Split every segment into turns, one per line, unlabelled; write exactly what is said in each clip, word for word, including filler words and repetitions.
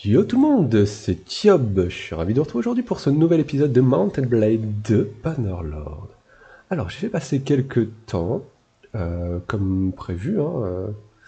Yo tout le monde, c'est Thiob, je suis ravi de vous retrouver aujourd'hui pour ce nouvel épisode de Mount and Blade de Bannerlord. Alors j'ai fait passer quelques temps, euh, comme prévu, hein, euh,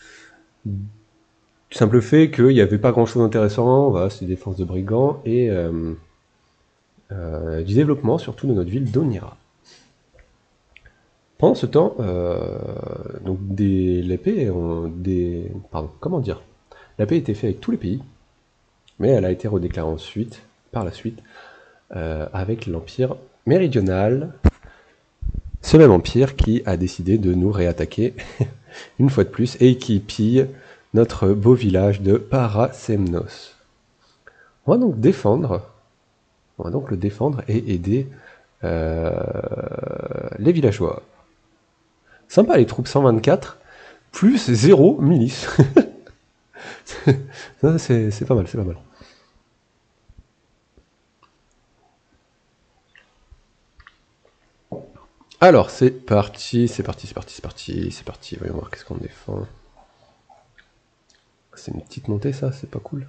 du simple fait qu'il n'y avait pas grand chose d'intéressant, voilà, c'est des défenses de brigands et euh, euh, du développement surtout de notre ville d'Onira. Pendant ce temps, euh, donc des, l'épée, ont des, pardon, comment dire, la paix a été faite avec tous les pays, mais elle a été redéclarée ensuite, par la suite, euh, avec l'Empire méridional, ce même empire qui a décidé de nous réattaquer une fois de plus et qui pille notre beau village de Parasemnos. On va donc défendre, on va donc le défendre et aider euh, les villageois. Sympa les troupes cent vingt-quatre, plus zéro milice. c'est pas mal, c'est pas mal. Alors, c'est parti, c'est parti, c'est parti, c'est parti, c'est parti. Voyons voir qu'est-ce qu'on défend. C'est une petite montée, ça, c'est pas cool.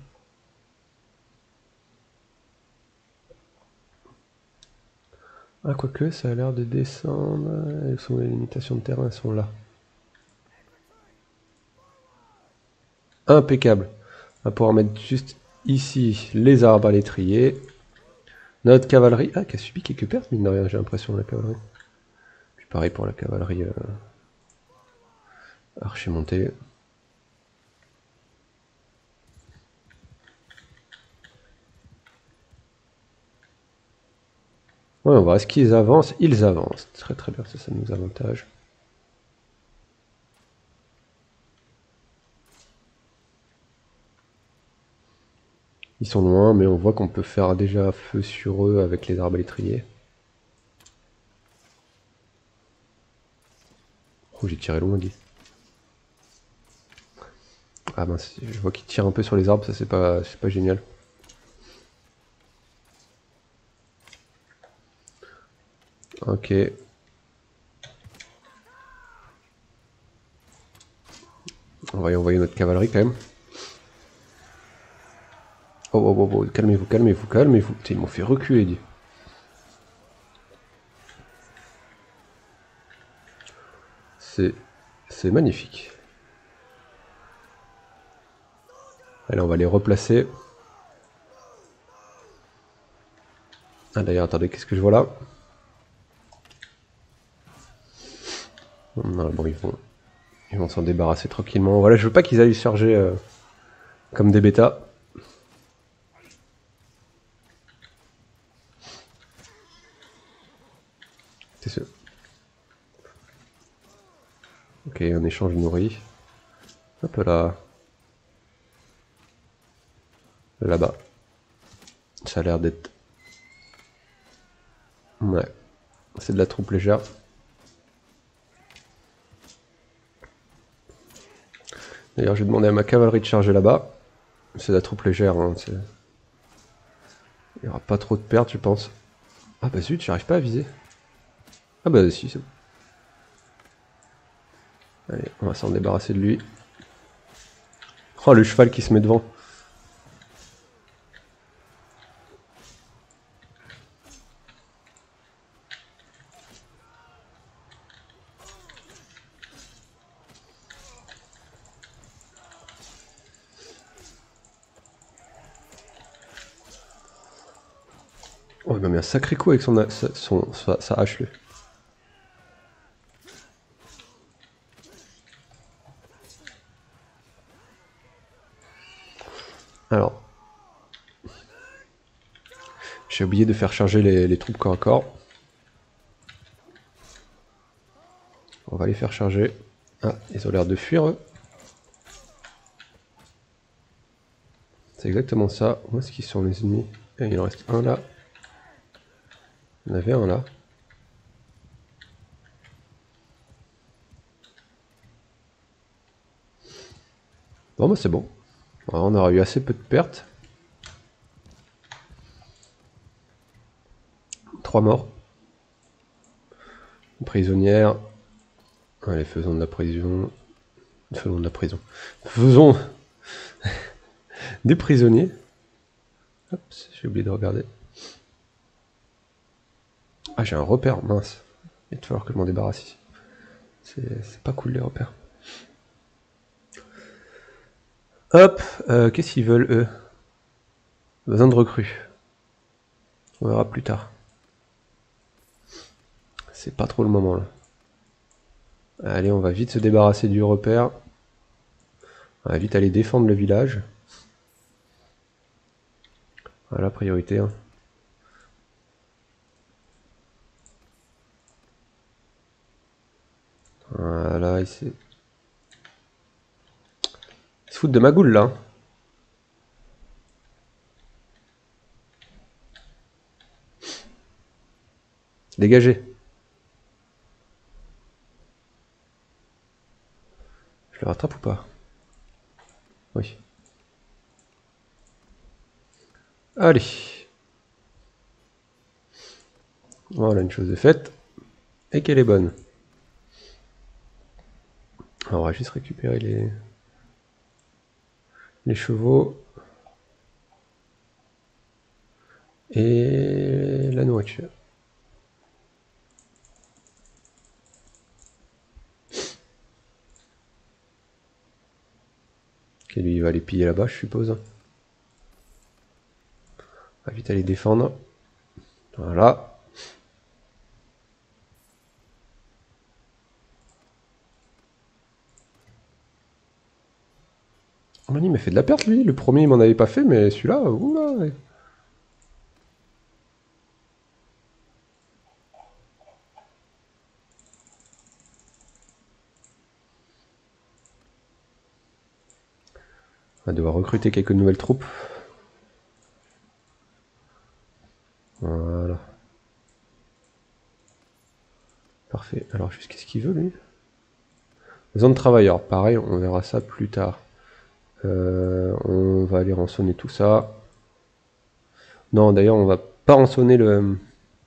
Ah, quoique, ça a l'air de descendre. Elles sont, les limitations de terrain, elles sont là. Impeccable. On va pouvoir mettre juste ici les arbres à l'étrier. Notre cavalerie. Ah, qui a subi quelques pertes, mine de rien, j'ai l'impression, la cavalerie. Puis pareil pour la cavalerie euh, archi-montée. Ouais, on va, est-ce qu'ils avancent? Ils avancent. Très très bien, ça, ça nous avantage. Ils sont loin, mais on voit qu'on peut faire déjà feu sur eux avec les arbres à l'étrier. Oh, j'ai tiré loin, dit. Ah mince, je vois qu'ils tirent un peu sur les arbres, ça c'est pas, c'est pas génial. Ok. On va y envoyer notre cavalerie quand même. Oh, oh, oh, oh, calmez-vous, calmez-vous, calmez-vous. Ils m'ont fait reculer, dit. C'est... c'est magnifique. Allez, on va les replacer. Ah d'ailleurs, attendez, qu'est-ce que je vois là? Non, bon, ils vont... ils vont s'en débarrasser tranquillement. Voilà, je veux pas qu'ils aillent charger euh, comme des bêtas. C'est sûr. Ok, un échange nourri. Hop là. Là-bas. Ça a l'air d'être... Ouais. C'est de la troupe légère. D'ailleurs, j'ai demandé à ma cavalerie de charger là-bas. C'est de la troupe légère. Hein, il n'y aura pas trop de pertes, je pense. Ah bah zut, j'arrive pas à viser. Ah bah si, c'est bon. Allez, on va s'en débarrasser de lui. Oh, le cheval qui se met devant. Oh, il m'a mis un sacré coup avec son, son, sa, sa hache, lui. Alors. J'ai oublié de faire charger les, les troupes corps à corps. On va les faire charger. Ah, ils ont l'air de fuir, eux. C'est exactement ça. Où est-ce qu'ils sont, les ennemis? Et il en reste un là. Il y en avait un là. Bon, bah c'est bon. Alors, on aura eu assez peu de pertes. Trois morts. Une prisonnière. Allez, faisons de la prison. Faisons de la prison. Faisons des prisonniers. Hop, j'ai oublié de regarder. Ah, j'ai un repère, mince. Il va falloir que je m'en débarrasse ici. C'est pas cool les repères. Hop, euh, qu'est-ce qu'ils veulent eux? Besoin de recrues. On verra plus tard. C'est pas trop le moment là. Allez, on va vite se débarrasser du repère. On va vite aller défendre le village. Voilà, priorité. Hein. Voilà, ici. Ils se foutent de ma goule là. Dégagez. Je le rattrape ou pas? Oui. Allez. Voilà, une chose est faite. Et qu'elle est bonne. Alors, on va juste récupérer les, les chevaux. Et la nourriture. Ok, lui il va aller piller là-bas, je suppose. On va vite aller défendre. Voilà. Oh, il m'a fait de la perte lui. Le premier il m'en avait pas fait, mais celui-là, oula. Ouais. On va devoir recruter quelques nouvelles troupes. Voilà. Parfait. Alors, juste qu'est-ce qu'il veut lui? Besoin de travailleurs. Pareil, on verra ça plus tard. Euh, on va aller rançonner tout ça. Non, d'ailleurs, on va pas rançonner le...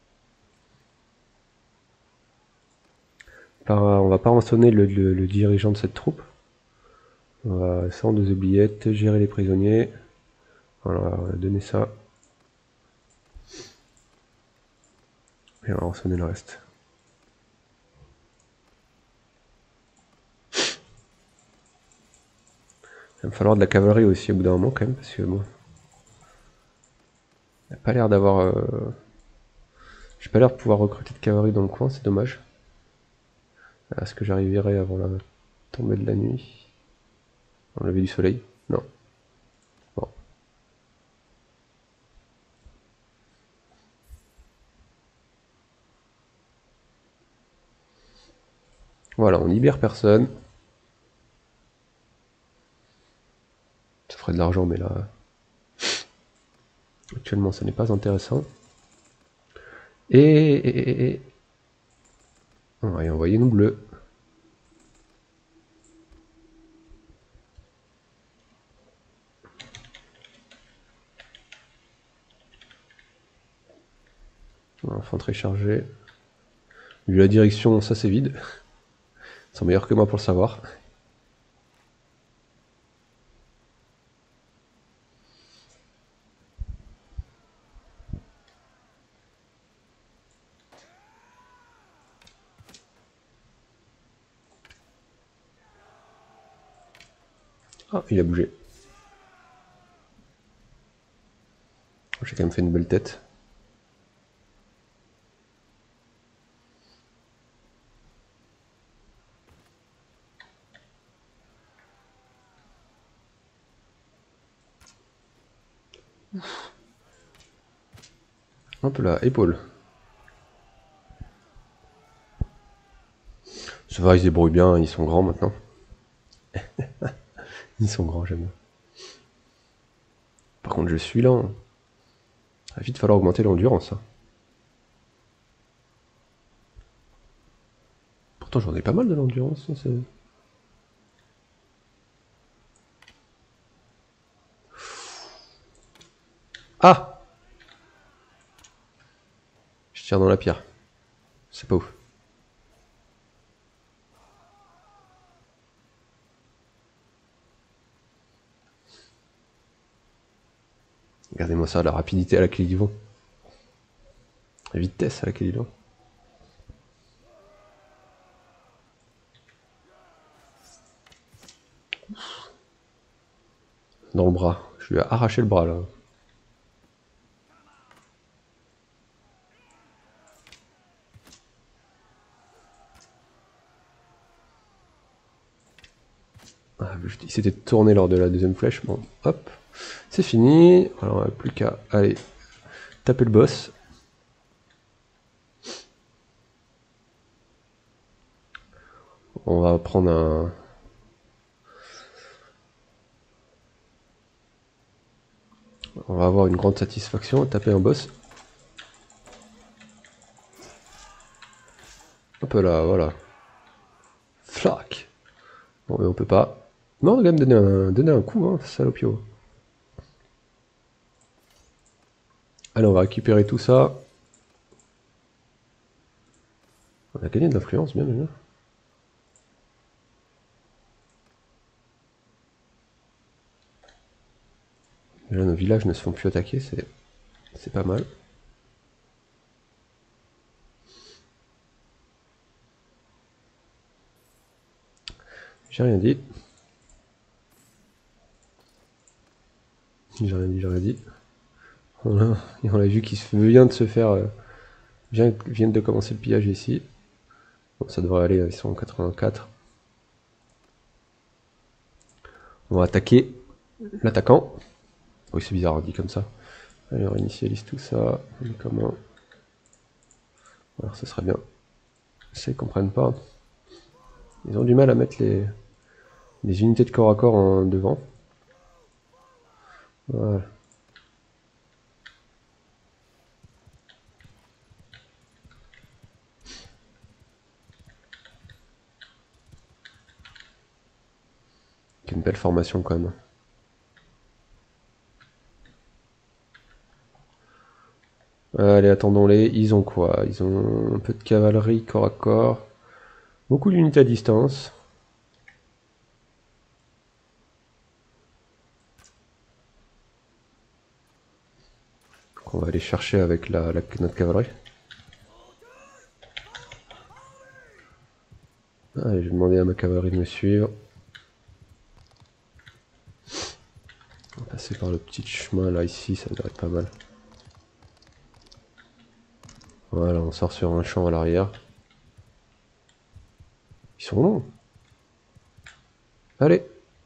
On va pas rançonner le, le, le dirigeant de cette troupe. On va sans deux oubliettes, gérer les prisonniers. Voilà, on va donner ça. Et on va rançonner le reste. Il va me falloir de la cavalerie aussi au bout d'un moment quand même, parce que bon... Il n'a pas l'air d'avoir... Euh... J'ai pas l'air de pouvoir recruter de cavalerie dans le coin, c'est dommage. Est-ce que j'arriverai avant la tombée de la nuit? Le lever du soleil? Non. Bon. Voilà, on libère personne. Ça ferait de l'argent, mais là... Actuellement, ça n'est pas intéressant. Et... et, et, et... On va y envoyer nos bleus. Infanterie chargée. Vu la direction, ça c'est vide. Ils sont meilleurs que moi pour le savoir. Ah, il a bougé. J'ai quand même fait une belle tête. Hop là, épaule. Ça va, ils se débrouillent bien, ils sont grands maintenant. Ils sont grands, j'aime. Par contre, je suis lent. Il va vite falloir augmenter l'endurance. Hein. Pourtant, j'en ai pas mal de l'endurance. Hein, ah! Je tire dans la pierre. C'est pas ouf. Regardez-moi ça, la rapidité à laquelle ils vont. La vitesse à laquelle ils vont. Dans le bras. Je lui ai arraché le bras là. Ah, il s'était tourné lors de la deuxième flèche. Bon, hop. C'est fini. Alors on n'a plus qu'à aller taper le boss. On va prendre un... On va avoir une grande satisfaction à taper un boss. Hop là, voilà. Flac. Bon, mais on peut pas. Non, on va quand même donner un, donner un coup, hein, salopio. Allez, on va récupérer tout ça. On a gagné de l'influence, bien, bien. Déjà, nos villages ne se font plus attaquer, c'est c'est pas mal. J'ai rien dit. J'ai rien dit, j'ai rien dit. Voilà. Et on a vu qu'il vient de se faire... Euh, vient, vient de commencer le pillage ici. Bon, ça devrait aller, ils sont en quatre-vingt-quatre. On va attaquer l'attaquant. Oui, c'est bizarre, on dit comme ça. Allez, on réinitialise tout ça. On est comment? Alors, ça serait bien. Ça, ils comprennent pas. Ils ont du mal à mettre les, les unités de corps à corps en devant. Voilà. C'est une belle formation quand même. Allez, attendons-les. Ils ont quoi? Ils ont un peu de cavalerie corps à corps. Beaucoup d'unités à distance. On va aller chercher avec la, la, notre cavalerie. Allez, je vais demander à ma cavalerie de me suivre. On va passer par le petit chemin là, ici, ça devrait être pas mal. Voilà, on sort sur un champ à l'arrière. Ils sont longs. Allez.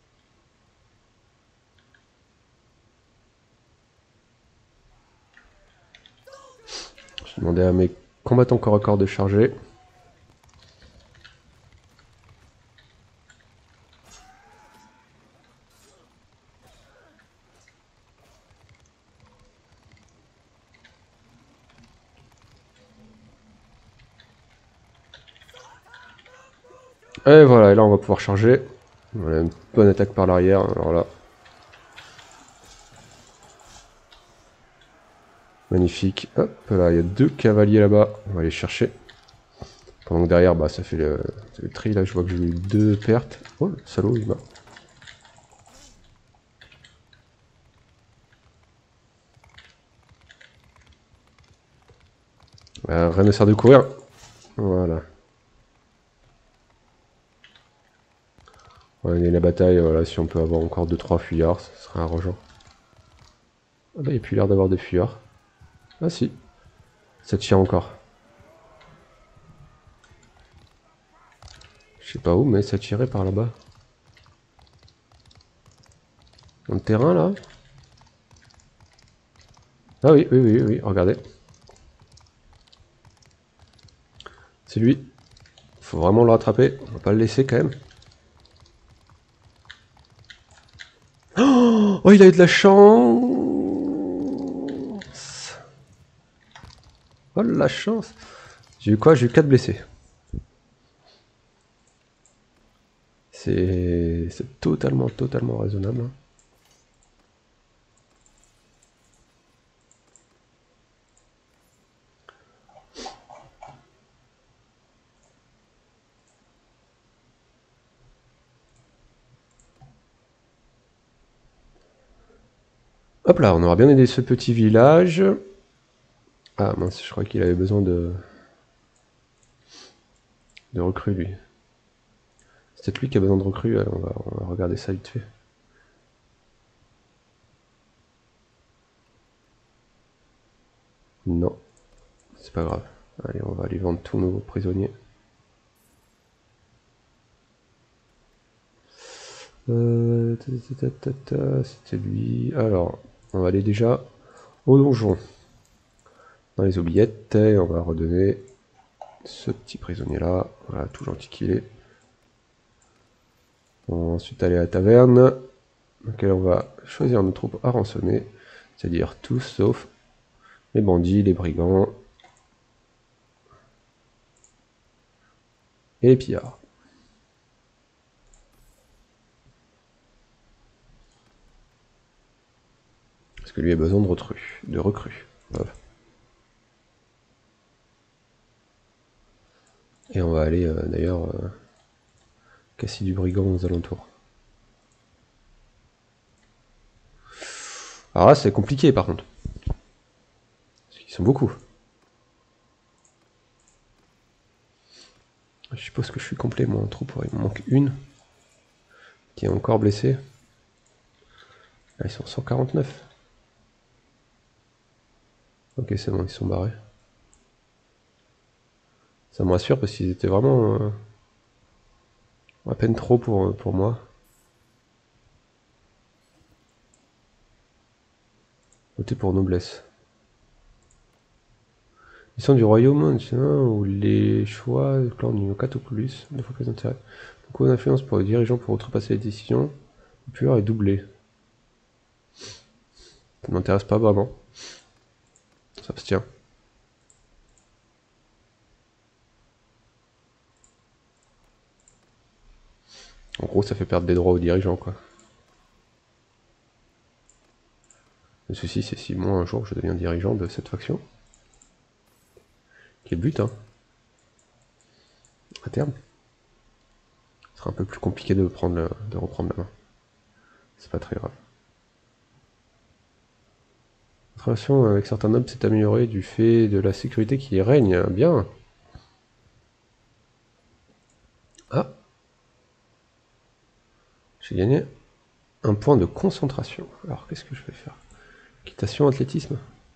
Je vais demander à mes combattants corps à corps de charger. Et voilà, et là on va pouvoir charger. Voilà, une bonne attaque par l'arrière, alors là. Magnifique. Hop là, il y a deux cavaliers là-bas. On va les chercher. Pendant que derrière, bah ça fait le, le tri, là je vois que j'ai eu deux pertes. Oh, le salaud, il m'a... Euh, rien ne sert de courir. Voilà. On va gagner la bataille, voilà, si on peut avoir encore deux trois fuyards, ce serait arrangeant. Ah bah, il n'y a plus l'air d'avoir des fuyards. Ah si, ça tire encore. Je sais pas où, mais ça tirait par là-bas. Dans le terrain, là. Ah oui, oui, oui, oui, regardez. C'est lui. Faut vraiment le rattraper, on va pas le laisser quand même. Oh, il a eu de la chance. Oh la chance. J'ai eu quoi? J'ai eu quatre blessés. C'est totalement, totalement raisonnable. Hop là, on aura bien aidé ce petit village. Ah mince, je crois qu'il avait besoin de... de recrues, lui. C'est peut-être lui qui a besoin de recrues, on va, on va regarder ça vite fait. Non, c'est pas grave. Allez, on va aller vendre tous nos prisonniers. Euh, C'était lui. Alors, on va aller déjà au donjon. Dans les oubliettes, et on va redonner ce petit prisonnier là. Voilà, tout gentil qu'il est. On va ensuite aller à la taverne, dans laquelle on va choisir nos troupes à rançonner. C'est-à-dire tous sauf les bandits, les brigands et les pillards. Parce que lui a besoin de recrues. De recrues. Voilà. Et on va aller euh, d'ailleurs euh, casser du brigand aux alentours. Alors là c'est compliqué par contre. Parce qu'ils sont beaucoup. Je suppose que je suis complet moi en troupe. Il me manque une qui est encore blessée. Là ils sont cent quarante-neuf. Ok c'est bon, ils sont barrés. Ça me rassure parce qu'ils étaient vraiment euh, à peine trop pour, pour moi. Votez pour noblesse. Ils sont du royaume où les choix du clan niveau quatre ou plus, deux fois plus d'intérêt. Beaucoup d'influence pour les dirigeants pour outrepasser les décisions. Le pouvoir est doublé. Ça ne m'intéresse pas vraiment. Ça s'abstient. En gros, ça fait perdre des droits aux dirigeants, quoi. Le souci, c'est si moi, un jour, je deviens dirigeant de cette faction. Qui est le but, hein. À terme. Ce sera un peu plus compliqué de, prendre le, de reprendre la main. C'est pas très grave. La relation avec certains nobles s'est améliorée du fait de la sécurité qui y règne. Bien. Ah. J'ai gagné un point de concentration. Alors, qu'est-ce que je vais faire? Équitation, athlétisme.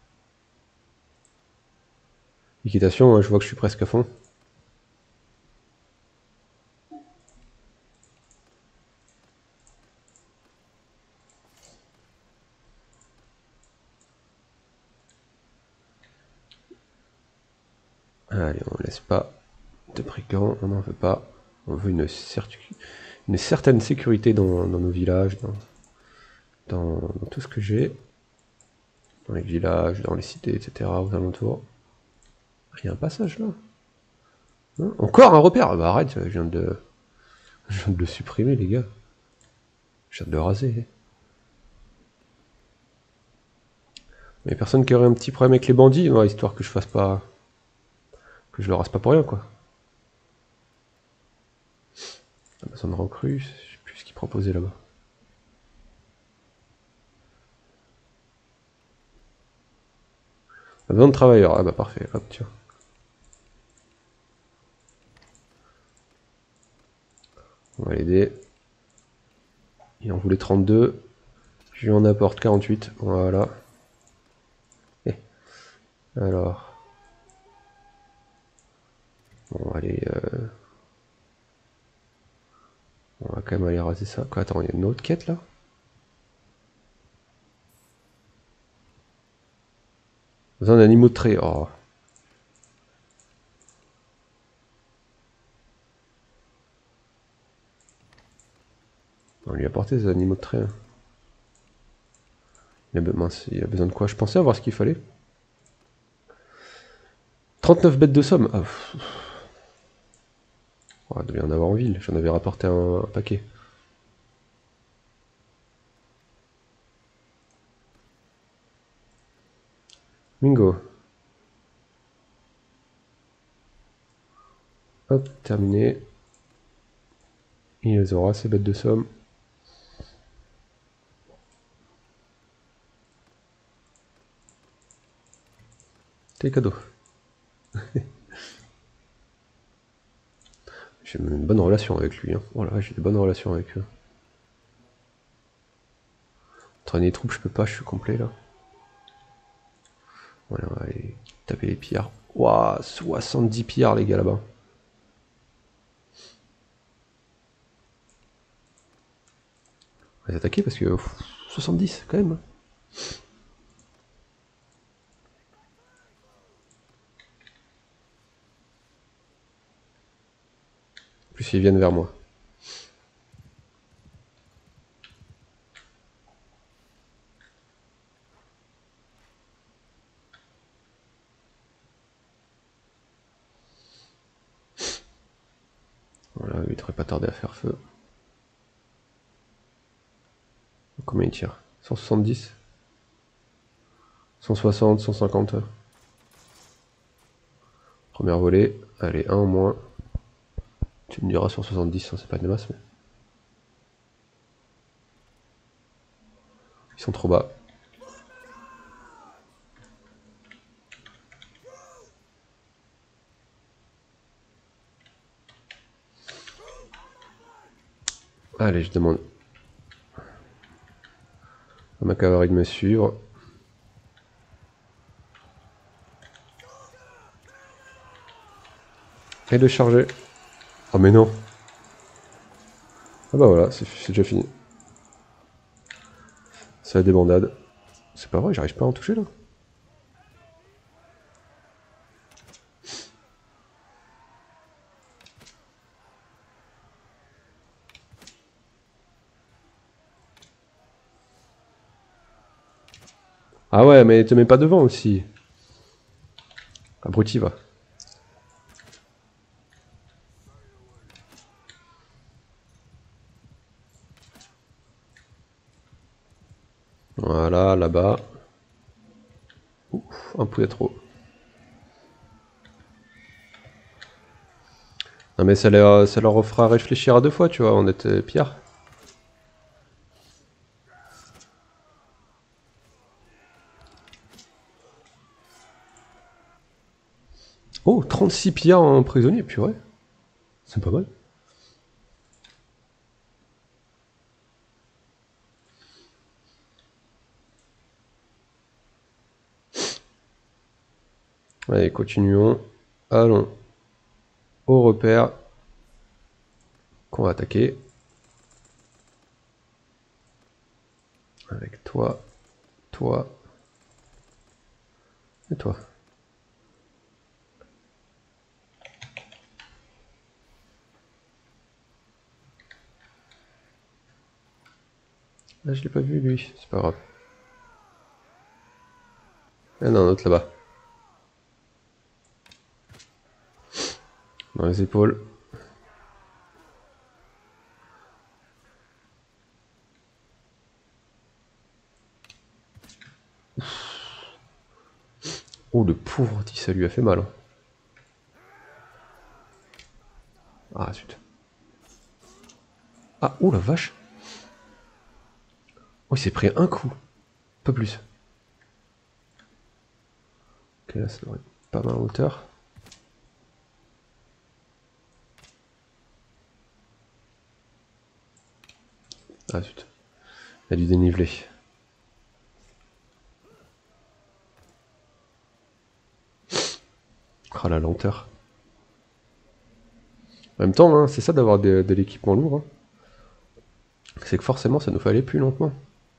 Équitation, je vois que je suis presque à fond. Allez, on laisse pas de brigands, on n'en veut pas. On veut une, une certaine sécurité dans, dans nos villages, dans, dans, dans tout ce que j'ai. Dans les villages, dans les cités, et cetera, aux alentours. Il y a un passage là. Hein, encore un repère. Bah arrête, je viens de, je viens de le supprimer, les gars. Je viens de le raser. Mais personne qui aurait un petit problème avec les bandits, moi, histoire que je fasse pas, que je le rase pas pour rien, quoi. On a besoin de recrues, je sais plus ce qu'ils proposaient là-bas. On a besoin de travailleurs. Ah bah parfait, hop, tiens. On va l'aider. Il en voulait trente-deux. Je lui en apporte quarante-huit. Voilà. Et alors. Bon, allez. Euh... On va quand même aller raser ça. Quoi, attends, il y a une autre quête là? Besoin d'animaux de trait. Oh. On lui a apporté des animaux de trait. Hein. Il, a, mince, il a besoin de quoi? Je pensais avoir ce qu'il fallait. trente-neuf bêtes de somme. Ah, oh, il devait y en avoir en ville. J'en avais rapporté un, un paquet. Bingo. Hop, terminé. Il les aura, ces bêtes de somme. T'es cadeau. J'ai une bonne relation avec lui. Hein. Voilà, j'ai des bonnes relations avec eux. Entraîner les troupes, je peux pas, je suis complet là. Voilà, on va aller taper les pillards. Waouh, soixante-dix pillards les gars là-bas. On va les attaquer parce que pff, soixante-dix quand même. En plus ils viennent vers moi. Voilà, il devrait pas tarder à faire feu. Combien il tire? cent soixante-dix? cent soixante, cent cinquante. Première volée. Allez, un en moins. Tu me diras sur soixante-dix, hein, c'est pas de masse, mais... Ils sont trop bas. Allez, je demande à ma cavalerie de me suivre. Et de charger. Oh mais non. Ah bah voilà, c'est déjà fini. C'est la débandade. C'est pas vrai, j'arrive pas à en toucher là. Ah ouais, mais te mets pas devant aussi. Abruti va. Voilà, là-bas. Ouf, un poulet trop. Non mais ça leur, ça leur fera réfléchir à deux fois, tu vois, on était pire. Oh, trente-six pillards en prisonnier, purée. C'est pas mal. Allez, continuons. Allons au repère qu'on va attaquer. Avec toi, toi et toi. Là, je l'ai pas vu lui, c'est pas grave. Il y en a un autre là-bas. Dans les épaules. Oh, le pauvre, ça lui a fait mal. Ah, zut. Ah, oh la vache. Oh, il s'est pris un coup. Pas plus. Ok, là, ça devrait être pas mal en hauteur. Ah, zut. Il y a du dénivelé. Oh, la lenteur. En même temps, hein, c'est ça d'avoir de, de l'équipement lourd. Hein. C'est que forcément, ça nous fait aller plus lentement.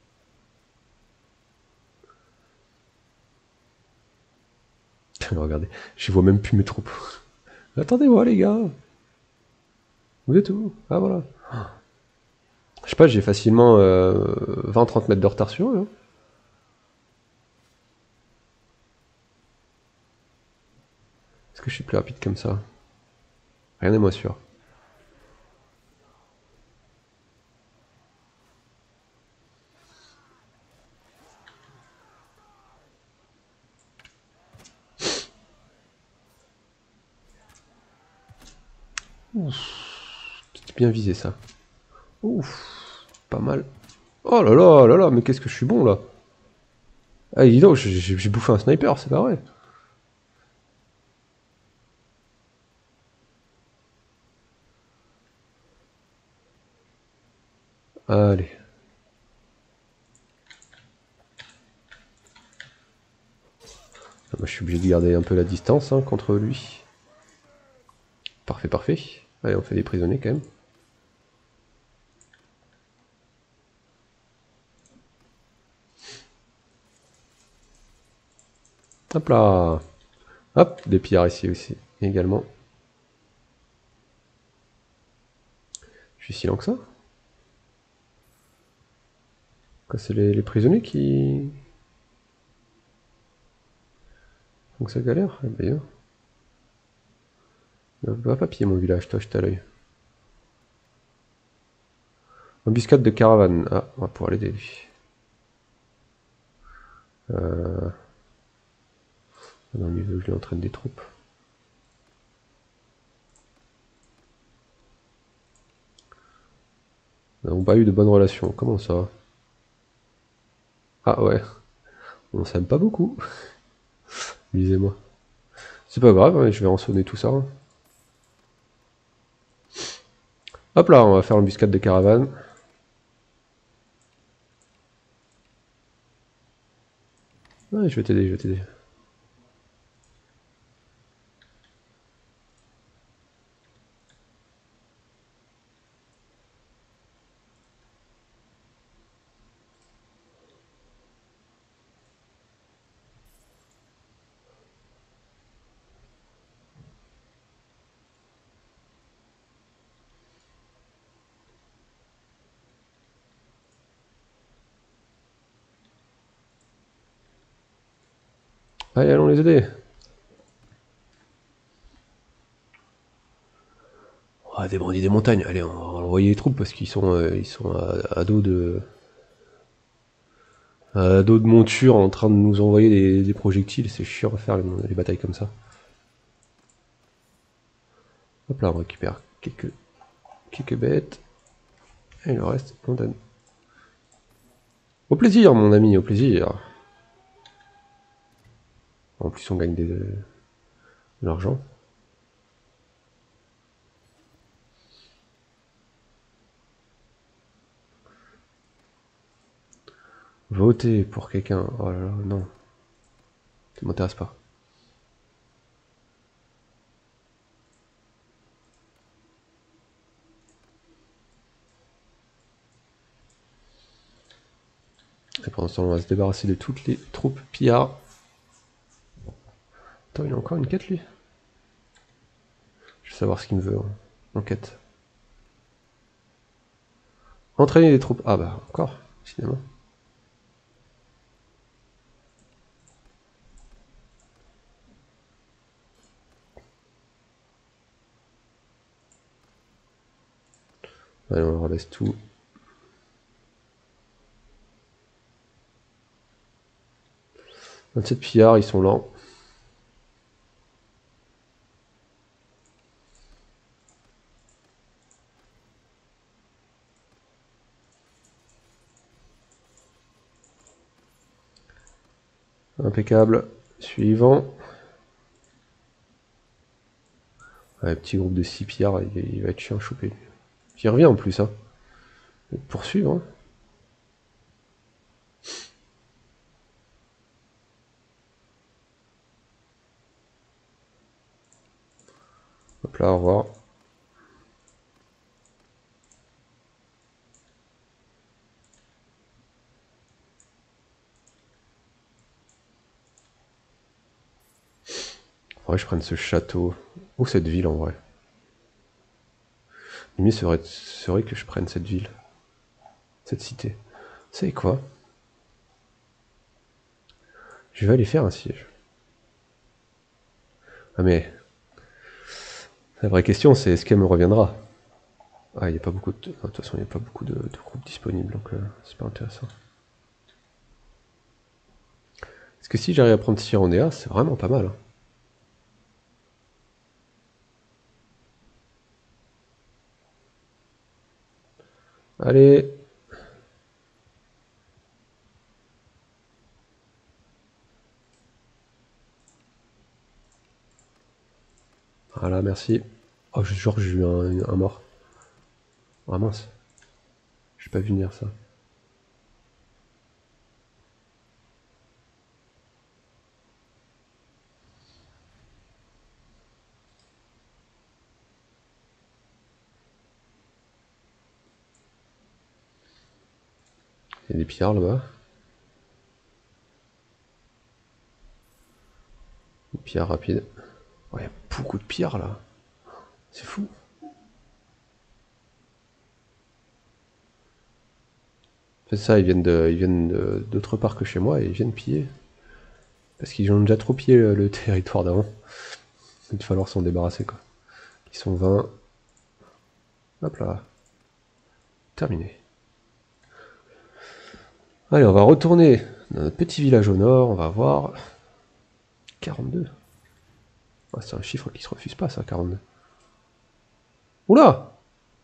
Regardez, j'y vois même plus mes troupes. Attendez-moi, les gars. Vous êtes où? Ah, voilà. Je sais pas, j'ai facilement euh, vingt trente mètres de retard sur eux. Hein. Est-ce que je suis plus rapide comme ça? Rien n'est moins sûr. C'était bien visé ça. Ouf, pas mal. Oh là là là là, mais qu'est-ce que je suis bon là. Ah dis donc, j'ai bouffé un sniper, c'est pas vrai. Allez. Moi, je suis obligé de garder un peu la distance hein, contre lui. Parfait, parfait. Allez, on fait des prisonniers quand même. Hop là. Hop, des pillards ici aussi, également. Je suis si lent que ça. Quoi, c'est les, les prisonniers qui... Donc ça galère. Eh bien. Va pas piller mon village, toi, je t'ai à l'œil. Embuscade de caravane. Ah, on va pouvoir l'aider lui. Euh... Non, lui, je lui entraîne des troupes. Nous n'avons pas eu de bonnes relations. Comment ça? Ah ouais. On s'aime pas beaucoup. Lisez-moi. C'est pas grave, hein, je vais rançonner tout ça. Hein. Hop là, on va faire l'embuscade des caravanes. Ouais, je vais t'aider, je vais t'aider. Allez, allons les aider. Oh, des bandits des montagnes. Allez, on va envoyer les troupes parce qu'ils sont, euh, ils sont à, à dos de... à dos de monture en train de nous envoyer des, des projectiles. C'est chiant à faire les, les batailles comme ça. Hop là, on récupère quelques, quelques bêtes. Et le reste, on donne. Au plaisir, mon ami, au plaisir. En plus, on gagne des, de l'argent. Voter pour quelqu'un. Oh là là, non. Ça m'intéresse pas. Et pendant ce temps, on va se débarrasser de toutes les troupes pillards. Attends, il a encore une quête, lui. Je veux savoir ce qu'il me veut en, en quête. Entraîner des troupes. Ah bah, encore, finalement. Allez, on rebaisse tout. vingt-sept pillards, ils sont lents. Impeccable. Suivant. Ouais, petit groupe de six pillards, il, il va être chiant à choper. J'y reviens en plus, hein. Poursuivre, hein. Hop là, au revoir. Faudrait que je prenne ce château. Ou cette ville en vrai. Le mieux serait, serait que je prenne cette ville. Cette cité. Vous savez quoi? Je vais aller faire un siège. Ah mais... La vraie question c'est est-ce qu'elle me reviendra? Ah, il n'y a pas beaucoup de... De toute façon, il n'y a pas beaucoup de, de groupes disponibles, donc euh, c'est pas intéressant. Parce que si j'arrive à prendre Sirondea, c'est vraiment pas mal. Hein. Allez. Voilà, merci. Oh, je jure que j'ai eu un, un mort. Ah mince. J'ai pas vu venir ça. Il y a des pillards là-bas. Des pillards rapides. Oh, il y a beaucoup de pillards là. C'est fou. C'est ça, ils viennent de, ils viennent d'autre part que chez moi et ils viennent piller. Parce qu'ils ont déjà trop pillé le, le territoire d'avant. Il va falloir s'en débarrasser quoi. Ils sont vingt. Hop là. Terminé. Allez, on va retourner dans notre petit village au nord, on va voir... quarante-deux. Ah, c'est un chiffre qui se refuse pas ça, quarante-deux. Oula!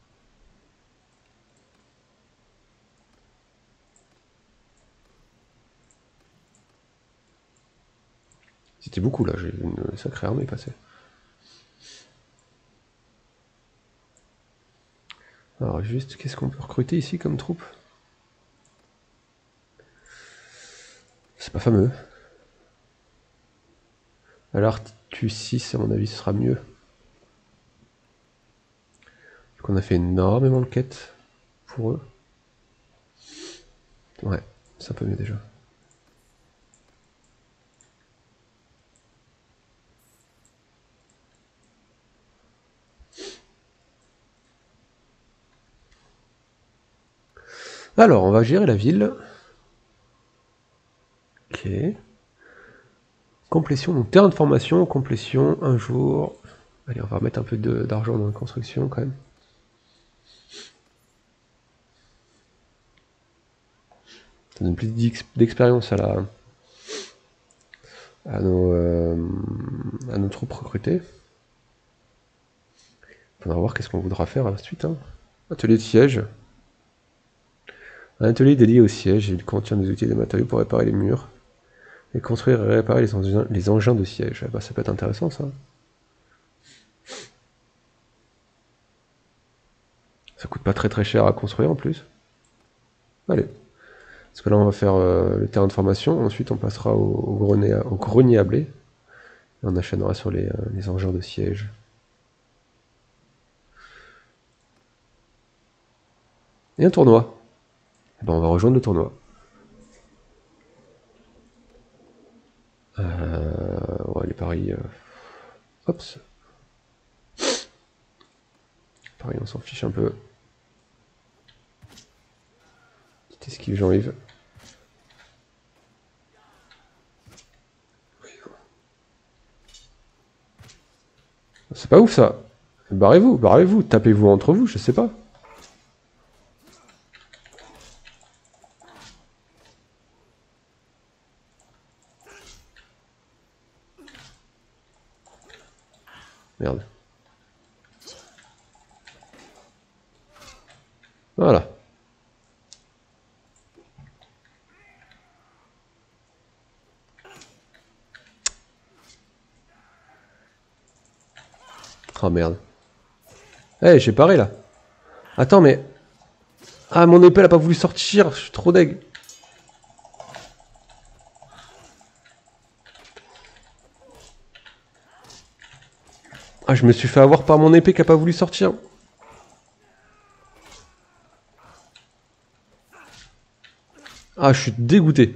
C'était beaucoup là, j'ai vu une sacrée armée passer. Alors juste, qu'est-ce qu'on peut recruter ici comme troupe? C'est pas fameux. Alors tu six à mon avis ce sera mieux. On a fait énormément de quêtes pour eux. Ouais, c'est un peu mieux déjà. Alors, on va gérer la ville. Ok. Complétion, donc terrain de formation, complétion, un jour. Allez, on va remettre un peu d'argent dans la construction quand même. Ça donne plus d'expérience à la à nos, euh, à nos troupes recrutées. On va voir qu'est-ce qu'on voudra faire ensuite. Hein. Atelier de siège. Un atelier dédié au siège, il contient des outils et des matériaux pour réparer les murs. Et construire et réparer les engins, les engins de siège. Ah bah, ça peut être intéressant ça. Ça coûte pas très très cher à construire en plus. Allez. Parce que là on va faire euh, le terrain de formation, ensuite on passera au, au, grenier, au grenier à blé. Et on enchaînera sur les, euh, les engins de siège. Et un tournoi. Et ben on va rejoindre le tournoi. Euh, ouais, les paris... Euh... Hops. Paris, on s'en fiche un peu. Petite esquive Jean-Yves. C'est pas ouf ça. Barrez-vous, barrez-vous, tapez-vous entre vous, je sais pas. Merde. Voilà. Oh merde. Eh, hey, j'ai paré là. Attends, mais... Ah, mon épée elle a pas voulu sortir, je suis trop deg. Ah, je me suis fait avoir par mon épée qui a pas voulu sortir. Ah, je suis dégoûté.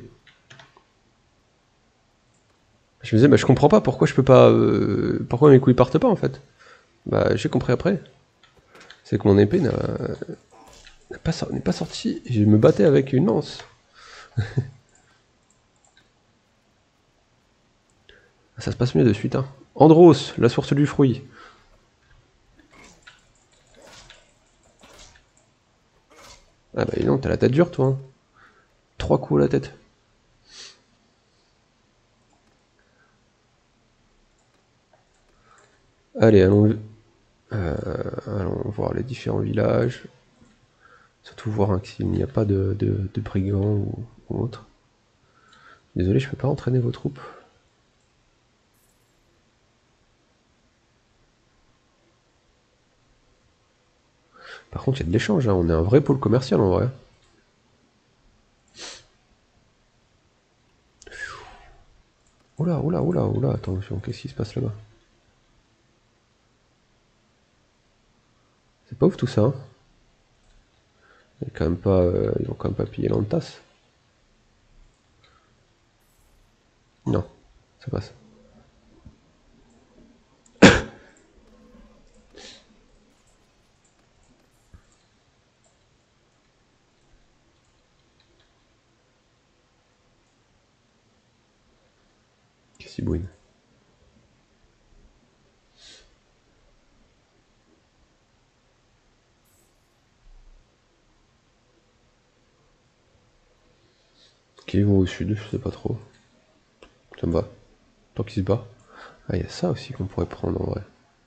Je me disais, bah je comprends pas pourquoi je peux pas... Euh, pourquoi mes couilles partent pas en fait. Bah j'ai compris après. C'est que mon épée n'a pas, n'est pas sortie. Je me battais avec une lance. Ça se passe mieux de suite. Hein. Andros, la source du fruit. Ah bah non, t'as la tête dure toi. Hein. Trois coups à la tête. Allez, allons, euh, allons voir les différents villages. Surtout voir hein, s'il n'y a pas de, de, de brigands ou, ou autre. Désolé, je peux pas entraîner vos troupes. Par contre, il y a de l'échange, hein. On est un vrai pôle commercial en vrai. Oula, oula, oula, oula, attention, qu'est-ce qui se passe là-bas? C'est pas ouf tout ça, hein. Ils, quand même pas, euh, ils vont quand même pas piller l'entasse. Non, ça passe. Qu'est-ce qu'il bouine? Ok, ils vont au sud, je sais pas trop. Ça me va. Tant qu'ils se bat. Ah, il y a ça aussi qu'on pourrait prendre en vrai.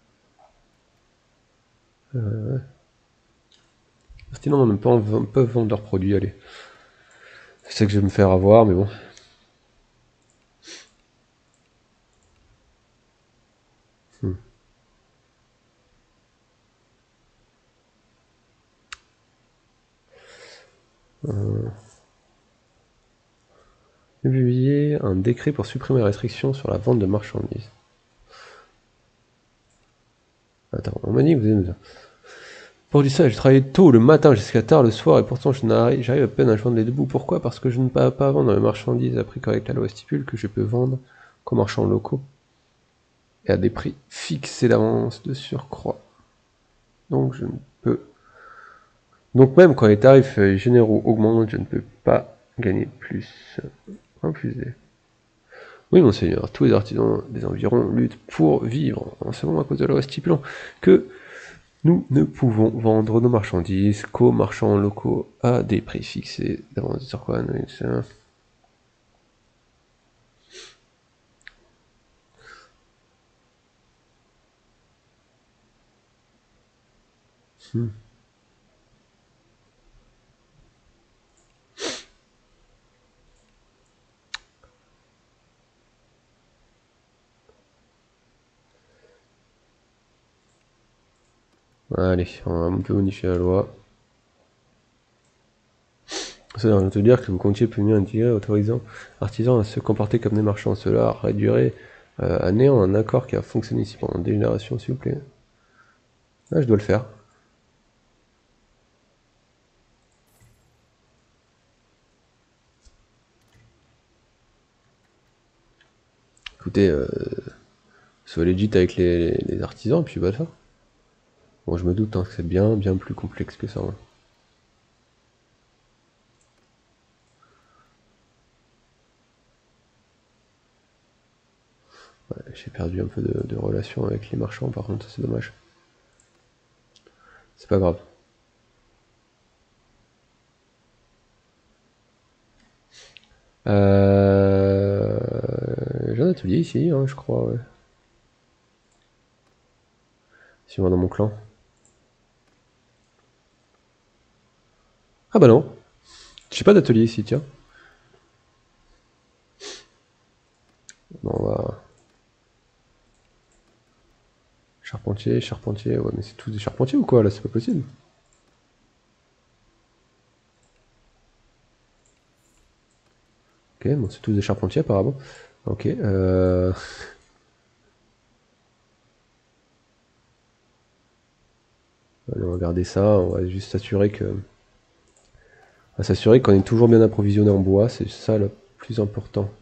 Euh, ouais. Sinon, on même pas on peut vendre leurs produits, allez. Je sais que je vais me faire avoir, mais bon. Hmm. Euh, Publier un décret pour supprimer la restriction sur la vente de marchandises. Attends, on m'a dit que vous avez... Pour du ça, je travaillais tôt le matin jusqu'à tard le soir et pourtant je n'arrive, j'arrive à peine à joindre les deux bouts. Pourquoi? Parce que je ne peux pas vendre mes marchandises après qu'avec la loi stipule que je peux vendre qu'aux marchands locaux et à des prix fixés d'avance de surcroît. Donc je ne peux. Donc même quand les tarifs généraux augmentent, je ne peux pas gagner plus. un plus D. Oui, monseigneur, tous les artisans des environs luttent pour vivre, en seulement à cause de la loi stipulant que nous ne pouvons vendre nos marchandises qu'aux marchands locaux à des prix fixés d'avance sur quoi. Hmm. Allez, on va un peu modifier la loi. Ça veut te dire que vous comptiez punir un tigre autorisant artisans à se comporter comme des marchands. Cela réduirait euh, à néant un accord qui a fonctionné ici pendant des générations, s'il vous plaît. Ah, je dois le faire. Écoutez, euh, sois legit avec les, les, les artisans, puis bah ça. Bon, je me doute hein, que c'est bien, bien plus complexe que ça. Hein. Ouais, j'ai perdu un peu de, de relation avec les marchands, par contre, c'est dommage. C'est pas grave. Euh... J'ai un atelier ici, hein, je crois, ouais. Si on va dans mon clan. Ah bah non, j'ai pas d'atelier ici, tiens. Bon, on va... Charpentier, charpentier, ouais, mais c'est tous des charpentiers ou quoi, là, c'est pas possible. Ok, bon, c'est tous des charpentiers, apparemment. Ok, euh... Allez, on va regarder ça, on va juste s'assurer que... On va s'assurer qu'on est toujours bien approvisionné en bois, c'est ça le plus important.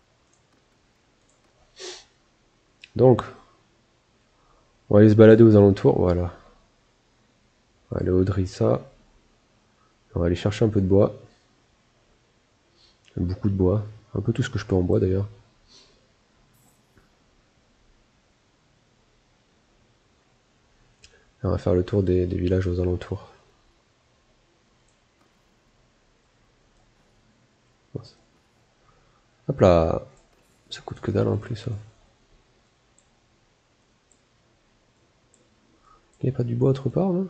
Donc, on va aller se balader aux alentours, voilà. On va aller au Drissa. On va aller chercher un peu de bois. Beaucoup de bois. Un peu tout ce que je peux en bois d'ailleurs. On va faire le tour des, des villages aux alentours. Hop là. Ça coûte que dalle en plus. Il n'y a pas du bois autre part là?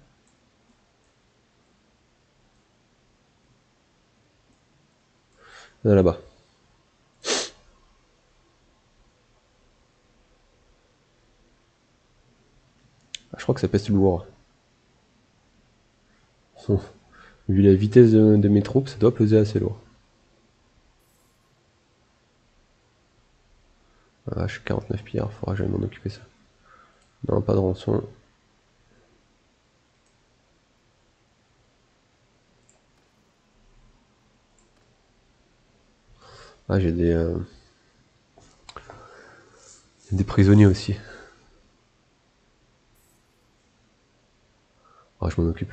Il y en a là-bas. Ah, je crois que ça peste lourd. Vu la vitesse de, de mes troupes, ça doit peser assez lourd. Ah, je suis quarante-neuf pillards, faudra que j'aille m'en occuper ça. Non, pas de rançon. Ah, j'ai des... Euh, des prisonniers aussi. Ah, je m'en occupe.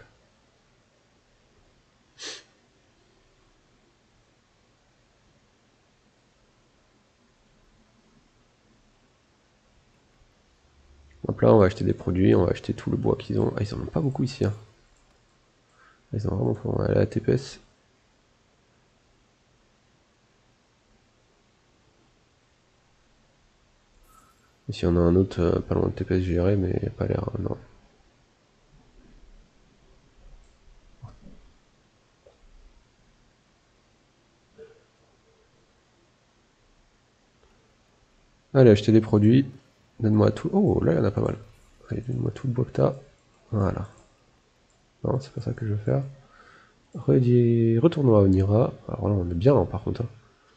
Hop là, on va acheter des produits, on va acheter tout le bois qu'ils ont. Ah, ils en ont pas beaucoup ici. Hein. Ils en ont vraiment pas. On va aller à la T P S. Ici, on a un autre euh, pas loin de T P S géré, mais il n'y a pas l'air. Euh, non. Allez, acheter des produits. Donne-moi tout. Oh, là, il y en a pas mal. Allez, donne-moi tout le bois que t'as. Voilà. Non, c'est pas ça que je veux faire. Redis... Retournons à Onira. Alors là, on est bien, hein, par contre. Hein.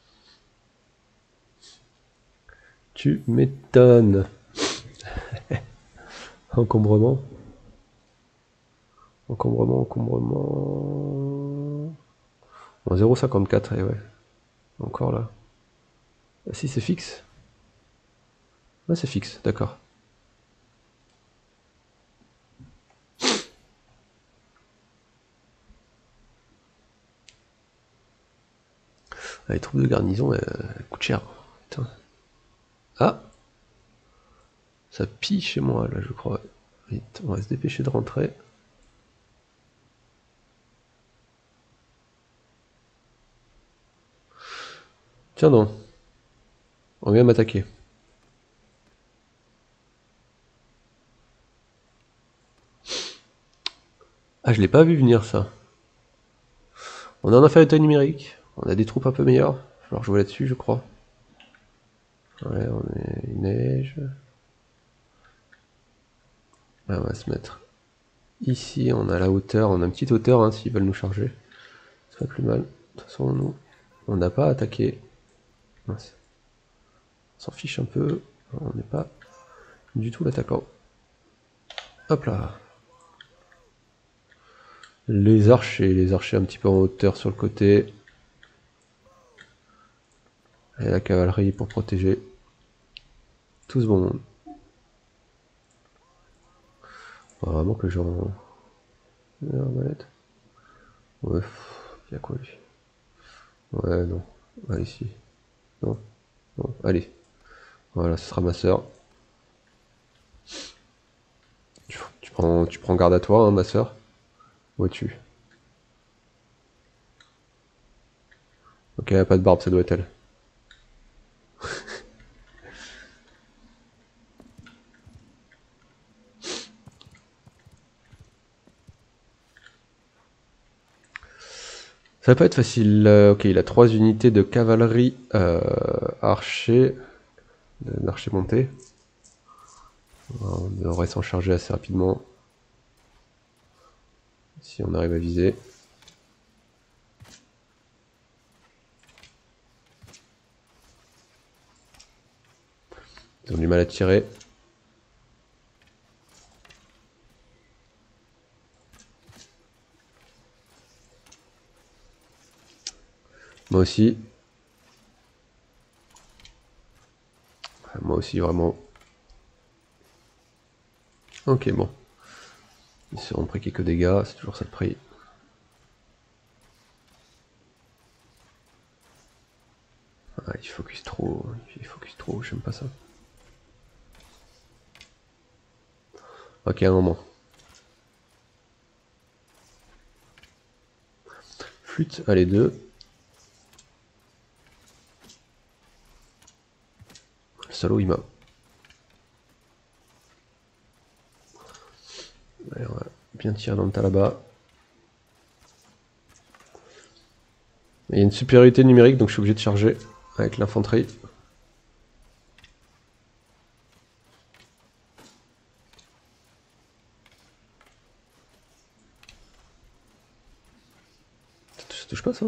Tu m'étonnes. Encombrement. Encombrement, encombrement. Bon, zéro virgule cinquante-quatre, et ouais. Encore là. Ah si, c'est fixe. Ah, c'est fixe, d'accord. Ah, les troupes de garnison, elles, elles coûtent cher. Putain. Ah, ça pille chez moi, là, je crois. Vite, on va se dépêcher de rentrer. Tiens donc. On vient m'attaquer. Ah, je l'ai pas vu venir, ça. On est en infériorité numérique. On a des troupes un peu meilleures. Il va falloir jouer là-dessus, je crois. Ouais, on est... Il neige. Là, on va se mettre ici. On a la hauteur. On a une petite hauteur, hein, s'ils veulent nous charger. C'est pas plus mal. De toute façon, nous, on n'a pas attaqué. Mince. On s'en fiche un peu. On n'est pas du tout l'attaquant. Hop là. Les archers, les archers un petit peu en hauteur sur le côté. Et la cavalerie pour protéger tout ce bon monde. Faut vraiment que j'en... Arbalète. Ouais, il y a quoi lui? Ouais, non. Allez, ici. Non. Non. Allez. Voilà, ce sera ma soeur. Tu, tu, prends, tu prends garde à toi, hein, ma soeur. Où es-tu? Ok, elle a pas de barbe, ça doit être elle. Ça va pas être facile. Euh, ok, il a trois unités de cavalerie euh, archer, d'archer monté. On devrait s'en charger assez rapidement. Si on arrive à viser. Ils ont du mal à tirer. Moi aussi. Moi aussi, vraiment. Ok, bon. Ils seront pris quelques dégâts, c'est toujours ça le prix. Ah, il focus trop, il focus trop, j'aime pas ça. Ok, un moment. Flûte, allez, deux. Le salaud, il m'a... Allez, on va bien tirer dans le tas là-bas. Il y a une supériorité numérique, donc je suis obligé de charger avec l'infanterie. touche pas ça.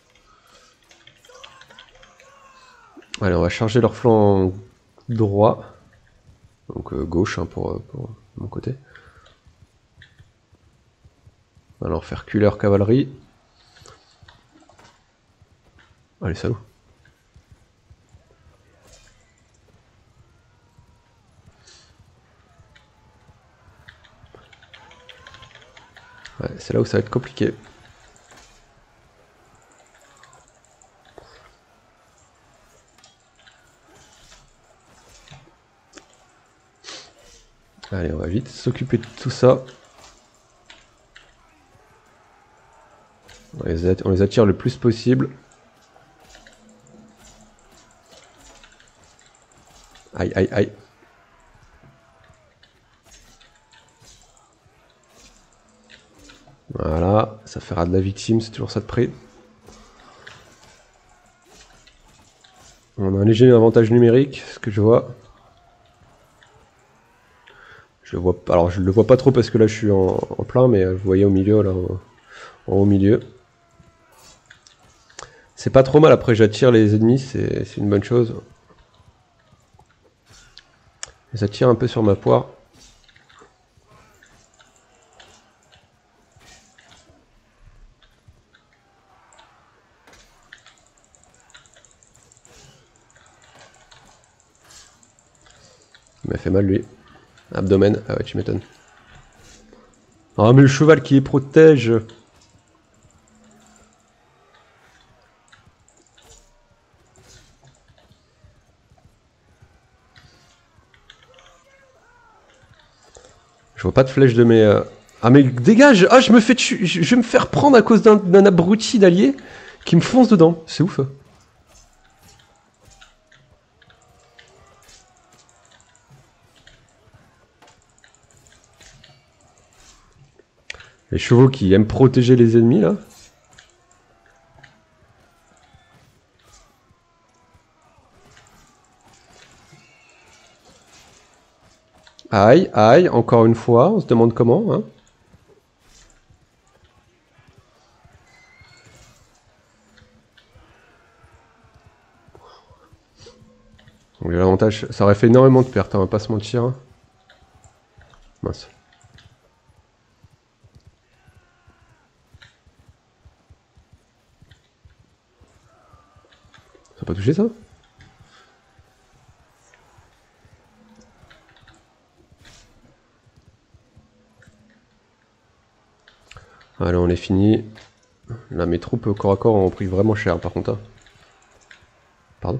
Allez, on va charger leur flanc droit. Donc euh, gauche hein, pour, pour mon côté. Alors faire reculer leur cavalerie. Allez, salaud. Ouais, c'est là où ça va être compliqué. Allez, on va vite s'occuper de tout ça. On les, attire, on les attire le plus possible. Aïe, aïe, aïe. Voilà, ça fera de la victime, c'est toujours ça de près. On a un léger avantage numérique, ce que je vois. Je le vois, alors je le vois pas trop parce que là je suis en, en plein, mais vous voyez au milieu, là, en, en haut milieu. C'est pas trop mal, après j'attire les ennemis, c'est une bonne chose. Ça tire un peu sur ma poire. Il m'a fait mal lui. Abdomen, ah ouais tu m'étonnes. Ah mais le cheval qui les protège. Je vois pas de flèche de mes... Euh... Ah mais dégage. Ah je me fais tu... je vais me faire prendre à cause d'un abruti d'allié qui me fonce dedans. C'est ouf. Les chevaux qui aiment protéger les ennemis là. Aïe, aïe, encore une fois, on se demande comment. Hein. L'avantage, ça aurait fait énormément de pertes, hein, on va pas se mentir. Mince. Ça n'a pas touché ça? Allez, on est fini. Là, mes troupes corps à corps ont pris vraiment cher par contre. Hein. Pardon?